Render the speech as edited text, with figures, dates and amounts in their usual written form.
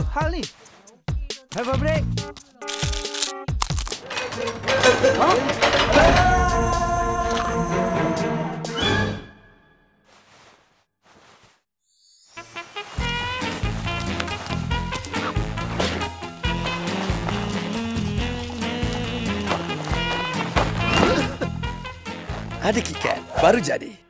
hal ni? Have a break. Ada Kit Kat baru jadi.